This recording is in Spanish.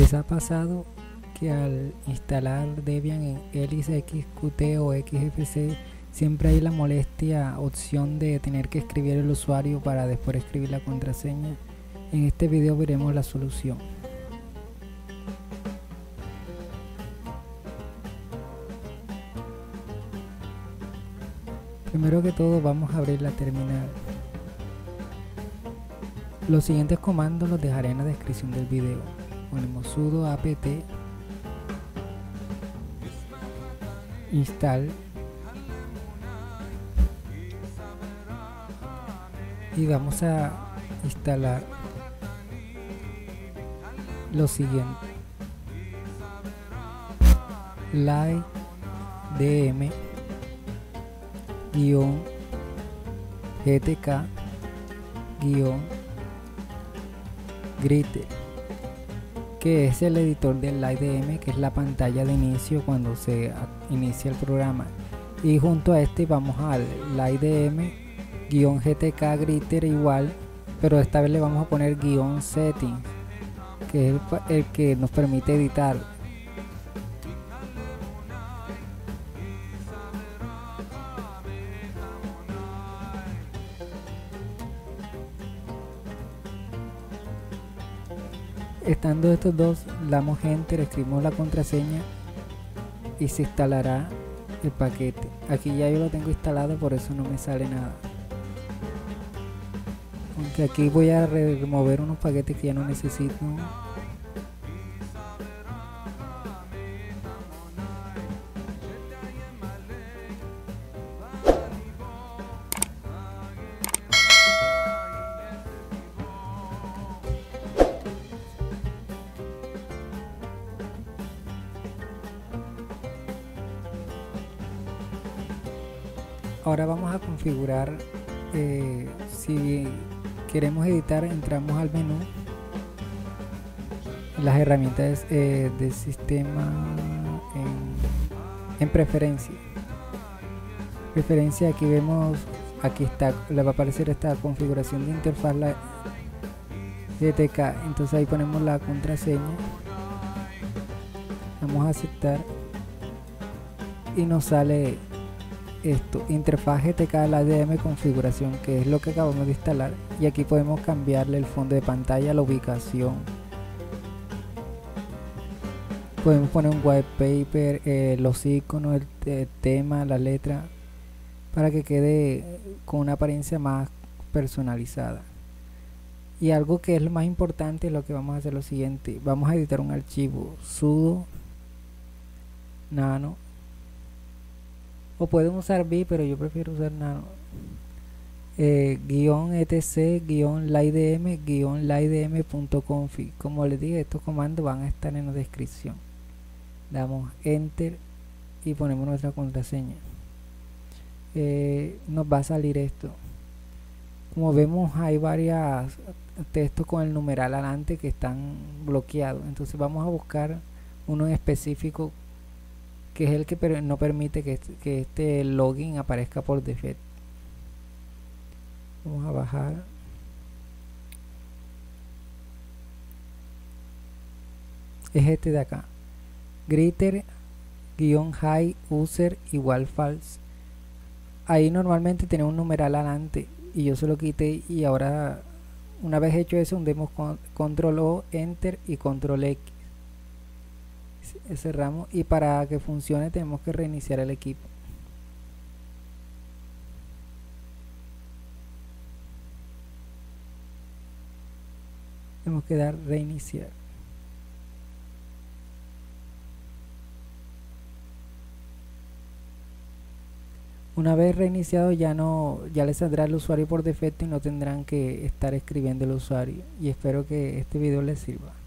¿Les ha pasado que al instalar Debian en Ellipse XQT o XFCE siempre hay la molestia opción de tener que escribir el usuario para después escribir la contraseña? En este video veremos la solución. Primero que todo vamos a abrir la terminal. Los siguientes comandos los dejaré en la descripción del video. Ponemos sudo apt install y vamos a instalar lo siguiente: LiveDM-gtk-Gritter, que es el editor del LiveDM, que es la pantalla de inicio cuando se inicia el programa, y junto a este vamos al LiveDM-gtk-Gritter igual, pero esta vez le vamos a poner "-settings", que es el que nos permite editar. Estando estos dos, damos enter, escribimos la contraseña y se instalará el paquete. Aquí ya yo lo tengo instalado, por eso no me sale nada. Aunque aquí voy a remover unos paquetes que ya no necesito. Ahora vamos a configurar, si queremos editar, entramos al menú, las herramientas del sistema, en preferencia, aquí vemos, aquí está, le va a aparecer esta configuración de interfaz, la GTK. Entonces ahí ponemos la contraseña, vamos a aceptar y nos sale esto: interfaz GTK LiveDM configuración, que es lo que acabamos de instalar, y aquí podemos cambiarle el fondo de pantalla, la ubicación, podemos poner un white paper, los iconos, el tema, la letra, para que quede con una apariencia más personalizada. Y algo que es lo más importante, lo que vamos a hacer lo siguiente: vamos a editar un archivo sudo nano, o pueden usar vi, pero yo prefiero usar nano, -etc-livedm-livedm.config. como les dije, estos comandos van a estar en la descripción. Damos enter y ponemos nuestra contraseña. Nos va a salir esto. Como vemos, hay varios textos con el numeral adelante que están bloqueados, entonces vamos a buscar uno en específico, que es el que no permite que este login aparezca por defecto. Vamos a bajar. Es este de acá: Gritter-high user igual false. Ahí normalmente tiene un numeral adelante y yo se lo quité, y ahora, una vez hecho eso, hundemos con control O, enter y control X. Cerramos, y para que funcione tenemos que reiniciar el equipo. Tenemos que dar reiniciar. Una vez reiniciado, ya les saldrá el usuario por defecto y no tendrán que estar escribiendo el usuario. Y espero que este video les sirva.